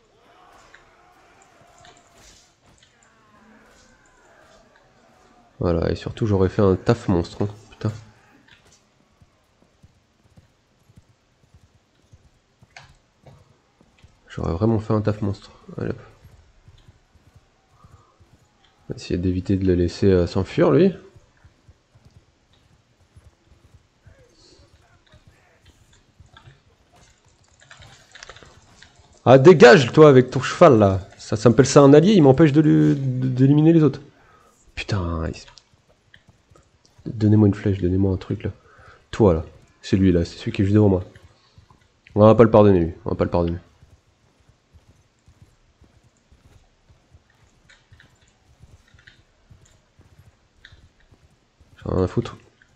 Voilà, et surtout j'aurais fait un taf monstre. Hein. Putain. J'aurais vraiment fait un taf monstre. Allez hop. On va essayer d'éviter de le laisser euh, s'enfuir lui. Ah dégage toi avec ton cheval là. Ça s'appelle ça un allié, il m'empêche d'éliminer les autres. Putain. Il... Donnez-moi une flèche, donnez-moi un truc là. Toi là. C'est lui là, c'est celui qui est juste devant moi. On va pas le pardonner lui, on va pas le pardonner. J'en ai rien à foutre.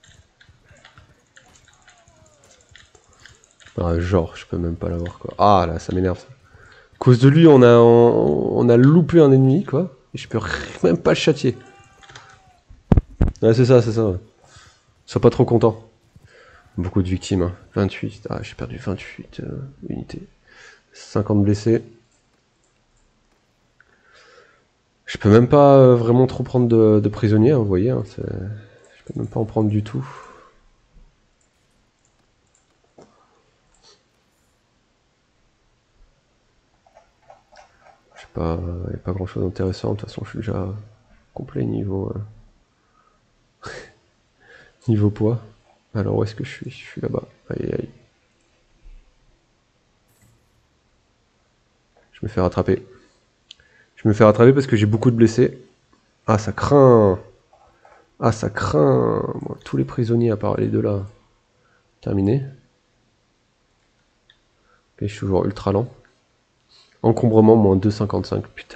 Ah, genre, je peux même pas l'avoir quoi. Ah là, ça m'énerve ça. À cause de lui, on a, on, on a loupé un ennemi quoi. Et je peux même pas le châtier. Ouais, c'est ça, c'est ça. Ouais. Sois pas trop content. Beaucoup de victimes. Hein. vingt-huit. Ah, j'ai perdu vingt-huit euh, unités. cinquante blessés. Je peux même pas euh, vraiment trop prendre de, de prisonniers, hein, vous voyez. Hein, je peux même pas en prendre du tout. Je sais pas, il n'y a pas grand chose d'intéressant. De toute façon, je suis déjà complet niveau, euh... niveau poids. Alors, où est-ce que je suis? Je suis là-bas. Aïe, aïe. Je me fais rattraper. Je me fais rattraper parce que j'ai beaucoup de blessés. Ah, ça craint. Ah, ça craint. Bon, tous les prisonniers à part les deux là. Terminé. je suis toujours ultra lent. Encombrement, moins deux virgule cinquante-cinq, putain.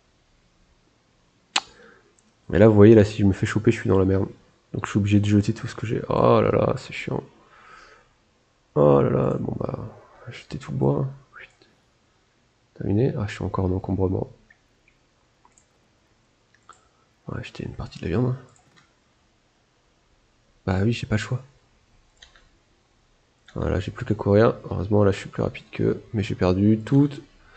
Mais là, vous voyez, là, si je me fais choper, je suis dans la merde. Donc je suis obligé de jeter tout ce que j'ai. Oh là là, c'est chiant. Oh là là, bon bah, jeter tout le bois. Terminé. Ah, je suis encore en encombrement. On va acheter une partie de la viande. Bah oui, j'ai pas le choix. Voilà, j'ai plus qu'à courir. Heureusement, là, je suis plus rapide qu'eux. Mais j'ai perdu tout.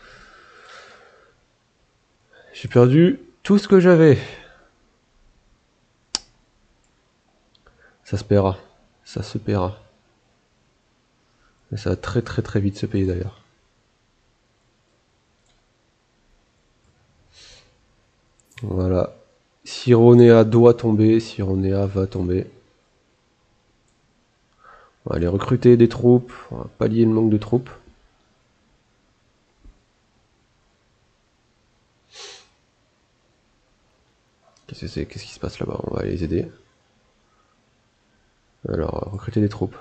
J'ai perdu tout ce que j'avais. Ça se paiera. Ça se paiera. Et ça va très très très vite se payer d'ailleurs. Voilà. Sironéa doit tomber. Sironéa va tomber. On va aller recruter des troupes. On va pallier le manque de troupes. Qu'est-ce que c'est? Qu'est-ce qui se passe là-bas? On va aller les aider. Alors, recruter des troupes.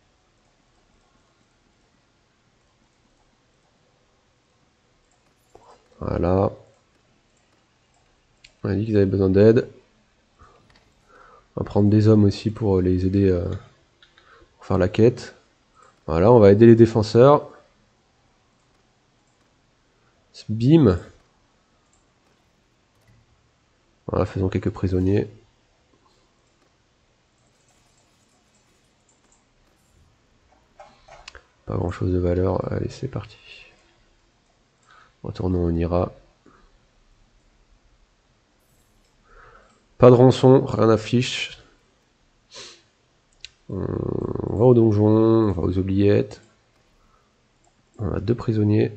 Voilà. On a dit qu'ils avaient besoin d'aide. On va prendre des hommes aussi pour les aider à faire la quête. Voilà, on va aider les défenseurs. Bim. Voilà, faisons quelques prisonniers. Pas grand chose de valeur. Allez, c'est parti. Retournons au Nira. Pas de rançon, rien affiche. On va au donjon, on va aux oubliettes. On a deux prisonniers.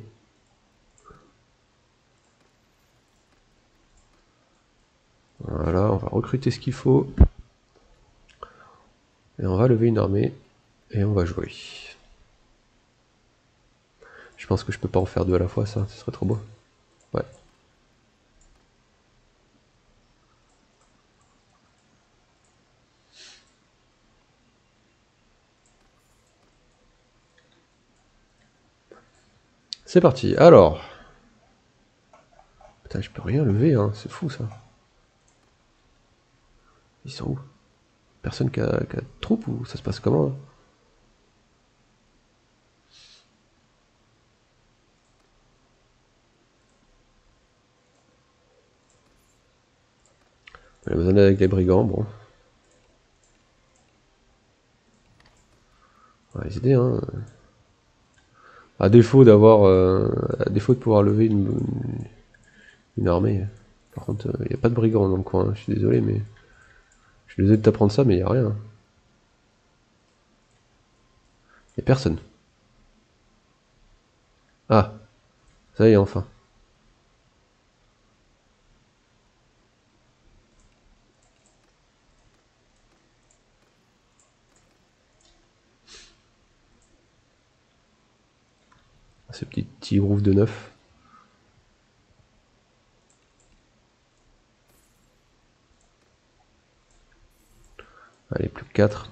Voilà, on va recruter ce qu'il faut. Et on va lever une armée. Et on va jouer. Je pense que je peux pas en faire deux à la fois, ça, ce serait trop beau. Ouais. C'est parti, alors. Putain, je peux rien lever, hein, c'est fou ça. Ils sont où? Personne qui a, qui a de troupe ou ça se passe comment là? On a besoin d'aide avec les brigands, bon. On va les aider, hein. À défaut d'avoir, euh, à défaut de pouvoir lever une, une, une armée. Par contre, il euh, n'y a pas de brigands dans le coin, hein. Je suis désolé, mais je suis désolé de t'apprendre ça, mais il n'y a rien. Il n'y a personne. Ah, ça y est, enfin. Ce petit petit rouf de neuf. Allez, plus que quatre.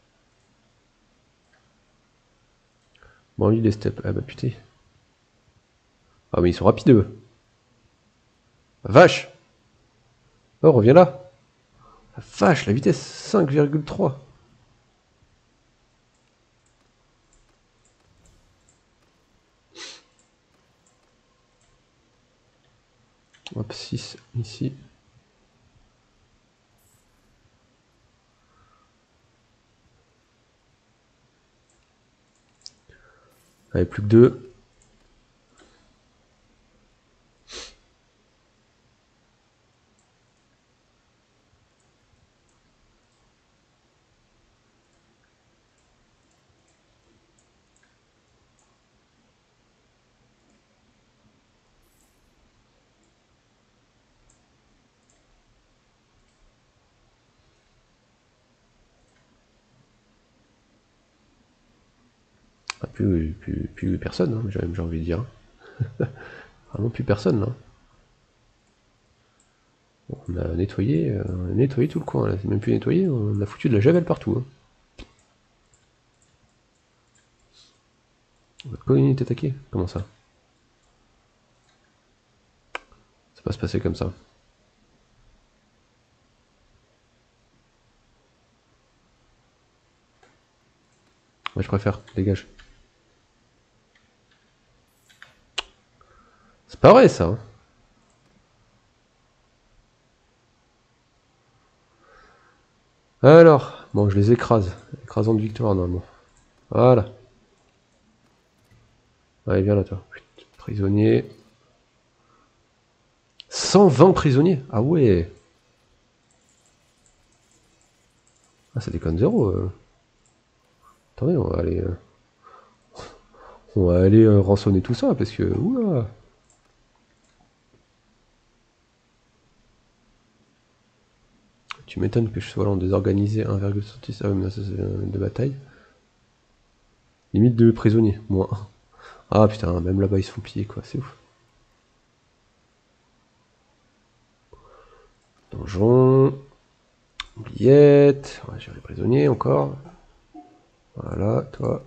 Bon, lui, les steppes. Ah bah putain. Ah, mais ils sont rapides, eux. Vache! Oh, reviens là! La vache, la vitesse cinq virgule trois. Hop, six ici. Allez, plus que deux. Ah, plus, plus, plus personne, hein, j'ai envie de dire. Vraiment plus personne, là. Bon, on a nettoyé, euh, on a nettoyé tout le coin, là. C'est même plus nettoyé, on a foutu de la javel partout. Hein. Votre colonie est attaquée? Comment ça? Ça va se passer comme ça. Ouais, je préfère, dégage. C'est pas vrai ça. Hein. Alors, bon, je les écrase. Écrasante victoire normalement. Voilà. Allez, viens là, toi. Prisonnier. cent vingt prisonniers. Ah ouais. Ah, ça déconne zéro. Euh. Attendez, on va aller... Euh... On va aller euh, rançonner tout ça, parce que... Oula. Tu m'étonnes que je sois là en désorganisé un virgule soixante-six de bataille. Limite de prisonniers, moins un. Ah putain, même là-bas ils se font piller quoi, c'est ouf. Donjon. Oubliette. On va gérer les prisonniers encore. Voilà, toi.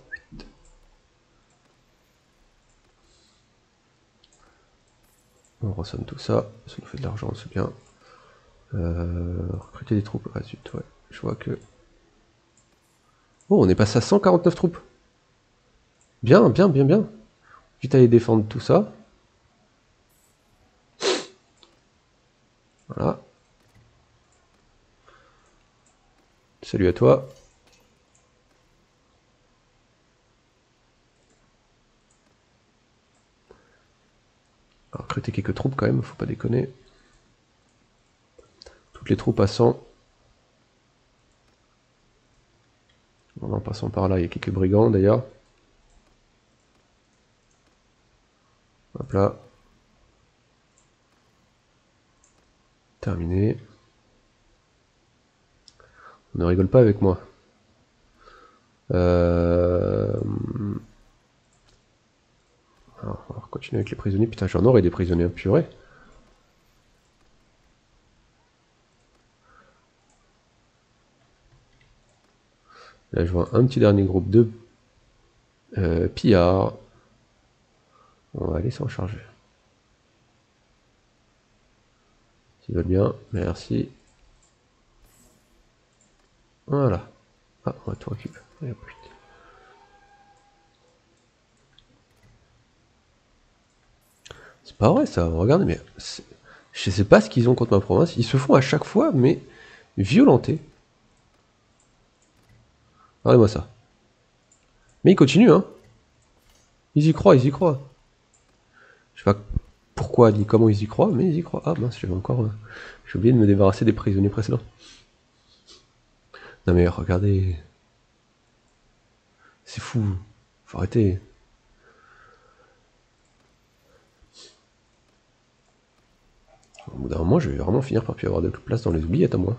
On rançonne tout ça. Ça nous fait de l'argent, c'est bien. Euh, recruter des troupes. Ah zut, ouais. Je vois que... Oh, on est passé à cent quarante-neuf troupes. Bien, bien, bien, bien. Vite aller défendre tout ça. Voilà. Salut à toi. Alors, recruter quelques troupes quand même, faut pas déconner. Toutes les troupes à cent. En passant par là, il y a quelques brigands d'ailleurs. Hop là. Terminé. On ne rigole pas avec moi. Euh... Alors, on va continuer avec les prisonniers. Putain, j'en aurais des prisonniers, purée. Là, je vois un petit dernier groupe de euh, pillards. On va aller s'en charger. S'ils veulent bien, merci. Voilà. Ah, on va tout récupérer. C'est pas vrai ça, regardez, mais je sais pas ce qu'ils ont contre ma province. Ils se font à chaque fois, mais violenter. Regardez-moi ça. Mais ils continuent, hein. Ils y croient, ils y croient. Je sais pas pourquoi ni comment ils y croient, mais ils y croient. Ah mince, j'avais encore... Euh, j'ai oublié de me débarrasser des prisonniers précédents. Non mais regardez... C'est fou. Faut arrêter. Au bout d'un moment, je vais vraiment finir par plus avoir de place dans les oubliettes à moi.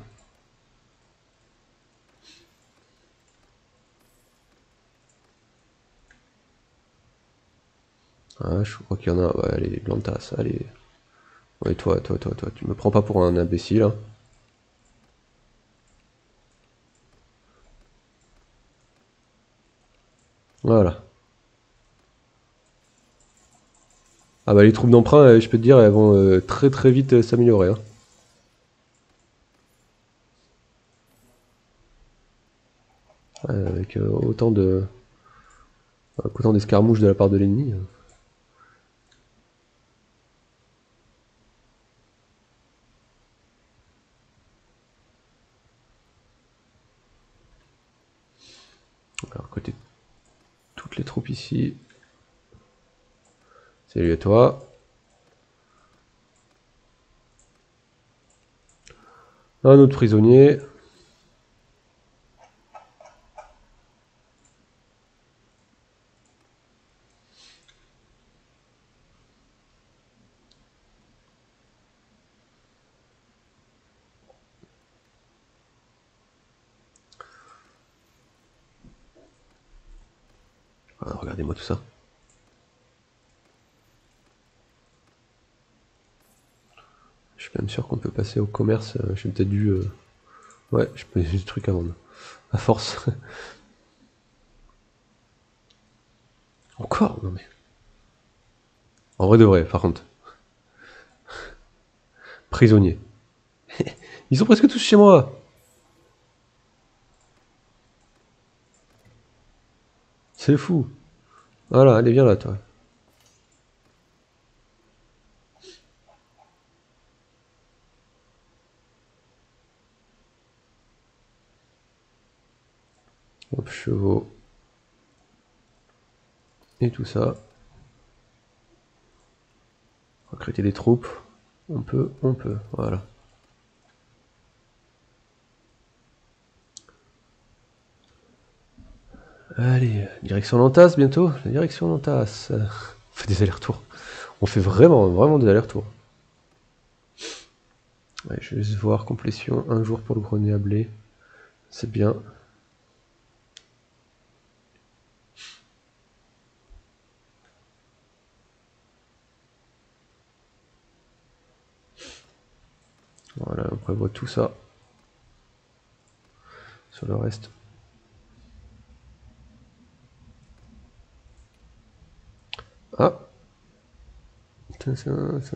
Ah, je crois qu'il y en a... Ouais, allez, Blantas, allez... Ouais, toi, toi, toi, toi, tu me prends pas pour un imbécile, hein. Voilà. Ah bah les troupes d'emprunt, euh, je peux te dire, elles vont euh, très très vite euh, s'améliorer. Hein. Ouais, avec euh, autant de avec autant d'escarmouches de la part de l'ennemi. Euh. Alors côté toutes les troupes ici. Salut à toi. Un autre prisonnier. Ah, regardez-moi tout ça. Je suis même sûr qu'on peut passer au commerce. Euh, J'ai peut-être dû... Euh... Ouais, je peux j'ai des trucs à vendre. À force. Encore? Non mais... En vrai de vrai, par contre. Prisonniers. Ils sont presque tous chez moi. C'est fou. Voilà, allez, viens là, toi. Hop, chevaux. Et tout ça. Recruter des troupes. On peut, on peut, voilà. Allez, direction Lantas bientôt. La direction Lantas. On fait des allers-retours. On fait vraiment, vraiment des allers-retours. Ouais, je vais juste voir complétion. Un jour pour le grenier à blé. C'est bien. Voilà, on prévoit tout ça. Sur le reste. Ah. Ça, ça, ça...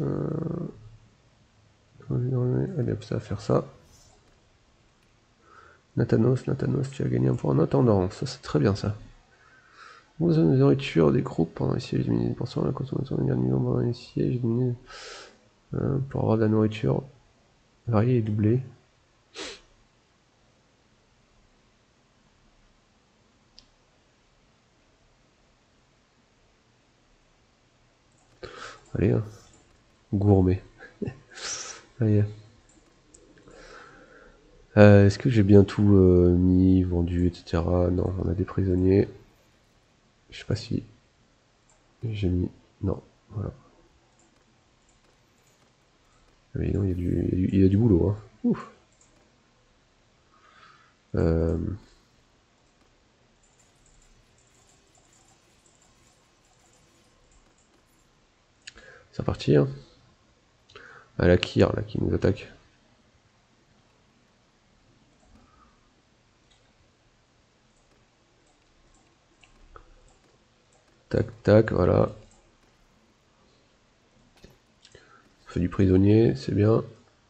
Allez hop, ça va faire ça. Nathanos, Nathanos, tu as gagné un point en attendant. Ça, c'est très bien ça. Vous avez des nourritures des groupes pendant les sièges, diminué pour cent la consommation de niveau pendant les sièges, diminué euh, pour avoir de la nourriture variée et doublée. Allez, hein. Gourmet. Allez. Euh, Est-ce que j'ai bien tout euh, mis, vendu, et cetera. Non, on a des prisonniers. Je sais pas si j'ai mis... Non, voilà. Mais non, il y a du, il y a du, il y a du boulot. Hein. Ouf. Euh... C'est reparti. Hein. Ah, la Kir, là, qui nous attaque. Tac, tac, voilà. On fait du prisonnier, c'est bien.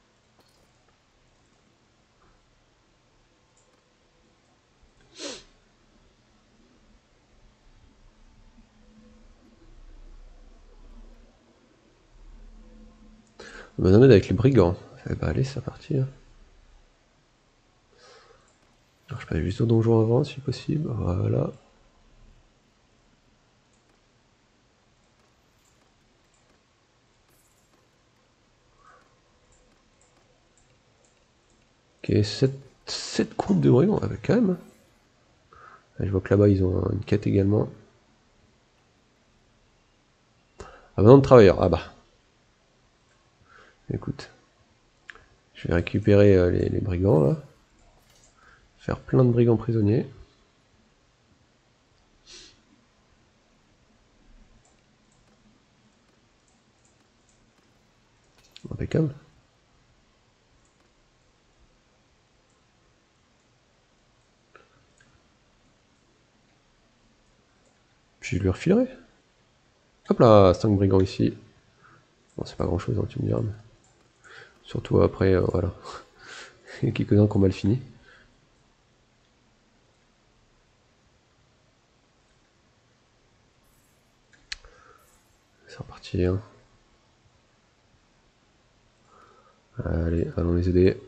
On va en avec les brigands. Eh bah allez, c'est parti. Hein. Alors, je passe juste au donjon avant, si possible. Voilà. Ok, sept groupes de brigands, ah bah, quand même. Ah, je vois que là-bas, ils ont une quête également. Ah bah non de travailleurs, ah bah. Écoute. Je vais récupérer euh, les, les brigands, là. Faire plein de brigands prisonniers. Impeccable. Puis je lui refilerai. Hop là, cinq brigands ici. Bon, c'est pas grand chose, hein, tu me diras. Mais... Surtout après, euh, voilà. Il y a quelques-uns qui ont mal fini. C'est reparti. Hein. Allez, allons les aider.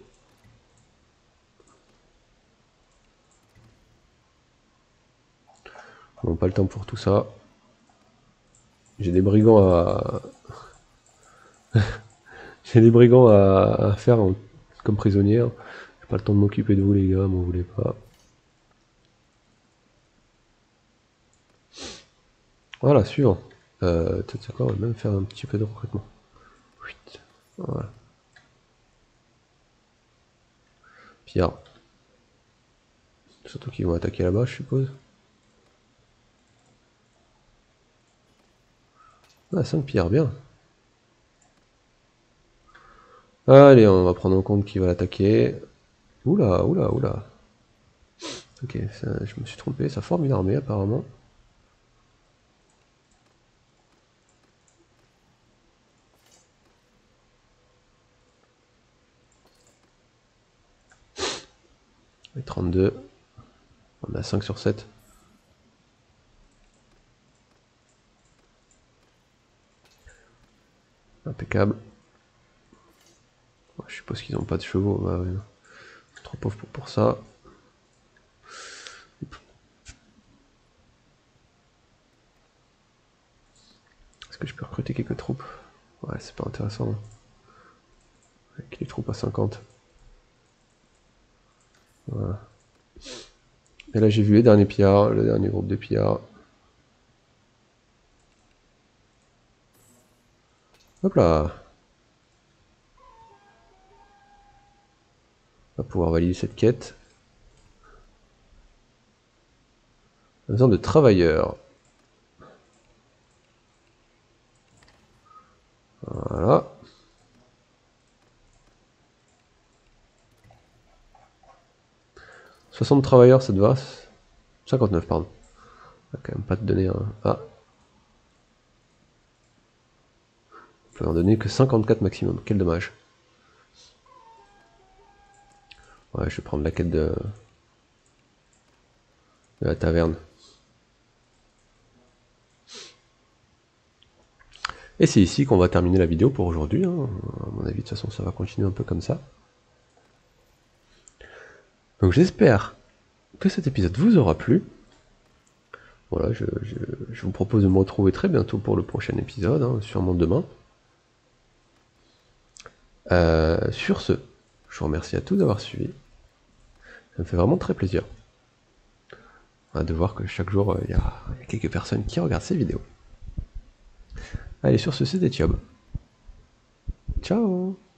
Bon, pas le temps pour tout ça. J'ai des brigands à... J'ai des brigands à, à faire en... comme prisonniers. J'ai pas le temps de m'occuper de vous les gars, m'en voulez pas. Voilà, suivant. Euh, tu sais quoi, on va même faire un petit peu de recrutement. Voilà. Pierre. Surtout qu'ils vont attaquer là-bas, je suppose. Ah, cinq pierres, bien. Allez, on va prendre en compte qui va l'attaquer. Oula, oula, oula. Ok, ça, je me suis trompé, ça forme une armée apparemment. Et trente-deux. On a cinq sur sept. Impeccable. Je suppose qu'ils n'ont pas de chevaux. Bah, ouais. Trop pauvre pour, pour ça. Est-ce que je peux recruter quelques troupes? Ouais, c'est pas intéressant. Avec les troupes à cinquante. Voilà. Et là j'ai vu les derniers pillards, le dernier groupe de pillards. Hop là. On va pouvoir valider cette quête. On a besoin de travailleurs. Voilà. soixante travailleurs, ça te va? cinquante-neuf, pardon. On va quand même pas te donner un... Ah. On peut en donner que cinquante-quatre maximum. Quel dommage. Ouais, je vais prendre la quête de, de la taverne. Et c'est ici qu'on va terminer la vidéo pour aujourd'hui. Hein. À mon avis, de toute façon, ça va continuer un peu comme ça. Donc j'espère que cet épisode vous aura plu. Voilà, je, je, je vous propose de me retrouver très bientôt pour le prochain épisode, hein, sûrement demain. Euh, sur ce, je vous remercie à tous d'avoir suivi. Ça me fait vraiment très plaisir de voir que chaque jour, il y, y a quelques personnes qui regardent ces vidéos. Allez, sur ce, c'était Tiob. Ciao!